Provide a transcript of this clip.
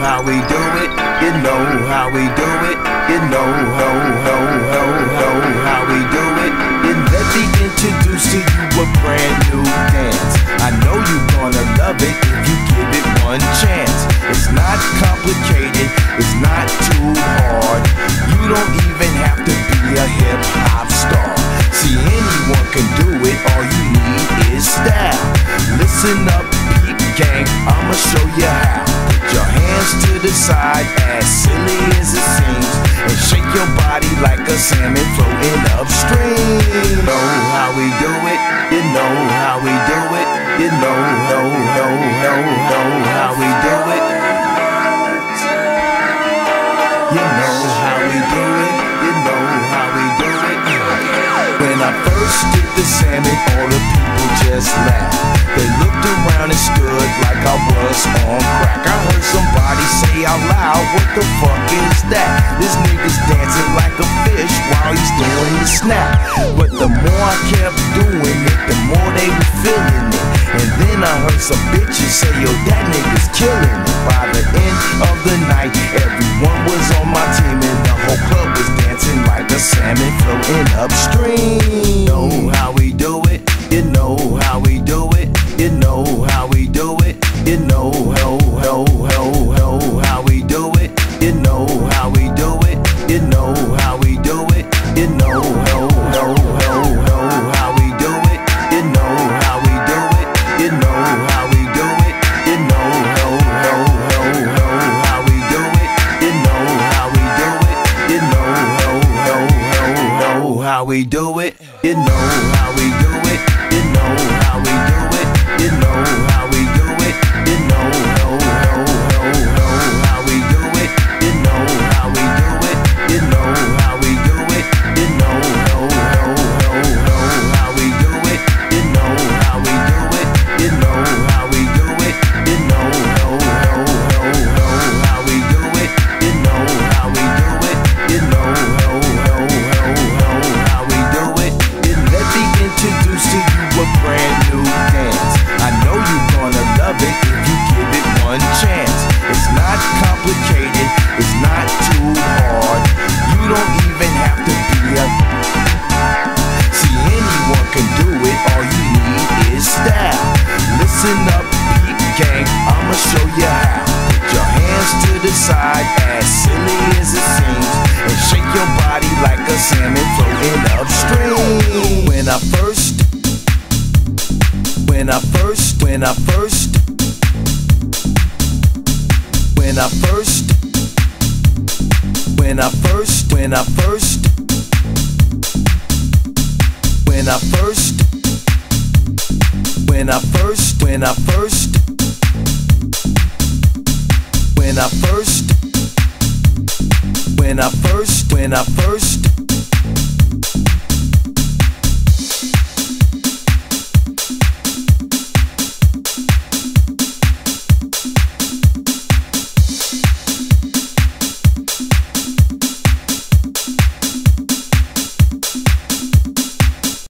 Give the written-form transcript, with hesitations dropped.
how we do it. You know how we do it. You know how we do it. And let me introduce to you a brand new dance. I know you're gonna love it if you give it one chance. It's not complicated, it's not too hard. You don't even have to be a hip-hop star. See, anyone can do it, all you need is style. Listen up, peep gang, I'ma show you how. Put your hands to the side, as silly as it seems, and shake your body like a salmon floating upstream. You know how we do it, you know how we do it. You know how we do it. You know how we do it, you know how we do it. When I first did the salmon, all the people just laughed. They looked around and stood like I was on crack. I heard somebody say out loud, what the fuck is that? This nigga's dancing like a fish while he's doing the snap. But the more I kept doing it, the more they were feeling it. And then I heard some bitches say, yo, that nigga's killing it. By the end of the night, everyone was on my team, and the whole club was dancing like a salmon floating upstream. You know how we do it, you know how we do it. You know how we do it, you know how we do it. You know how we do it, you know how we do it. You know how we do it, you know how we do it. You know how we do it, you know how we do it. You know how we do it, you know how we do it. You know how we do it, you know how we do it. You know how we do it, you know how we do it. You know how we do it, you know how we do it. You know how we do it, you know how we do it. You know how we do it, you know how we do it. You know how we do it, you know how we do it. And let me introduce to you a brand new dance. I know you're gonna love it if you give it one chance. It's not complicated, it's not too hard. You don't even have to be a... See, anyone can do it, all you need is style. Listen up, peep gang, I'ma show you how. Put your hands to the side, as silly as it seems, and shake your body like a salmon floating upstream. When I first